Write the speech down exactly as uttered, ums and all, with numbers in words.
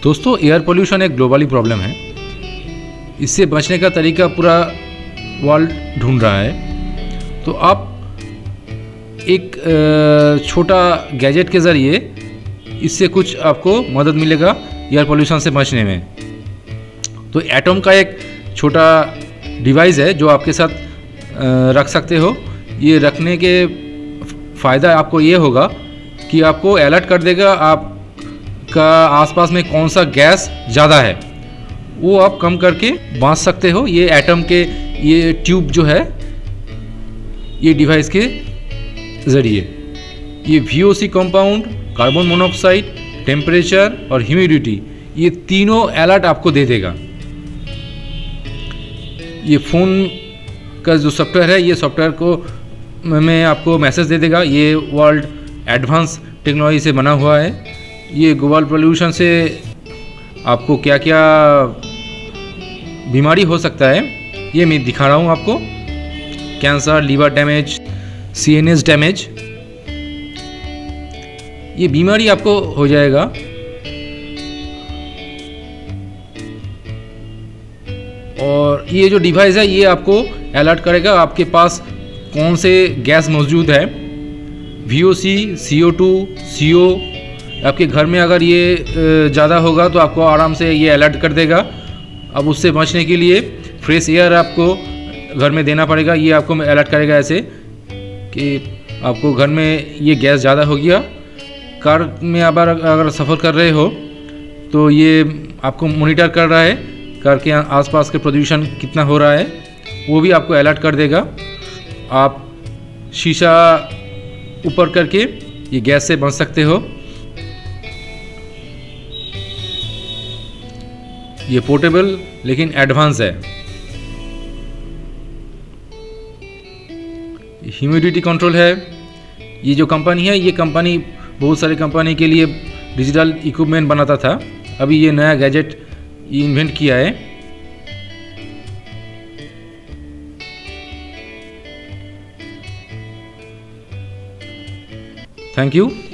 दोस्तों, air pollution एक globally problem है। इससे बचने का तरीका पूरा वर्ल्ड ढूंढ रहा है। तो आप एक छोटा गैजेट के ज़रिए इससे कुछ आपको मदद मिलेगा एयर पोल्यूशन से बचने में। तो एटम का एक छोटा डिवाइस है जो आपके साथ रख सकते हो। ये रखने के फ़ायदा आपको ये होगा कि आपको अलर्ट कर देगा आपका आसपास में कौन सा गैस ज़्यादा है, वो आप कम करके बाँच सकते हो। ये एटम के ये ट्यूब जो है ये डिवाइस के ज़रिए ये V O C compound, carbon monoxide, temperature और ह्यूमिडिटी, ये तीनों अलर्ट आपको दे देगा। ये फ़ोन का जो सॉफ्टवेयर है, ये सॉफ्टवेयर को में आपको मैसेज दे देगा। ये वर्ल्ड एडवांस टेक्नोलॉजी से बना हुआ है। ये ग्लोबल पोल्यूशन से आपको क्या क्या बीमारी हो सकता है ये मैं दिखा रहा हूँ आपको। Cancer, liver damage, C N S damage, ये बीमारी आपको हो जाएगा। और ये जो डिवाइस है ये आपको अलर्ट करेगा आपके पास कौन से गैस मौजूद है। We O C, C O two, सी ओ, आपके घर में अगर ये ज़्यादा होगा तो आपको आराम से ये अलर्ट कर देगा। अब उससे बचने के लिए फ्रेश एयर आपको घर में देना पड़ेगा। ये आपको अलर्ट करेगा ऐसे कि आपको घर में ये गैस ज़्यादा हो गया। कार में अगर अगर सफ़र कर रहे हो तो ये आपको मॉनिटर कर रहा है कार के आसपास के प्रदूषण कितना हो रहा है, वो भी आपको अलर्ट कर देगा। आप शीशा ऊपर करके ये गैस से बच सकते हो। ये पोर्टेबल लेकिन एडवांस है। ह्यूमिडिटी कंट्रोल है। ये जो कंपनी है, ये कंपनी बहुत सारे कंपनी के लिए डिजिटल इक्विपमेंट बनाता था। अभी ये नया गैजेट इन्वेंट किया है। Thank you.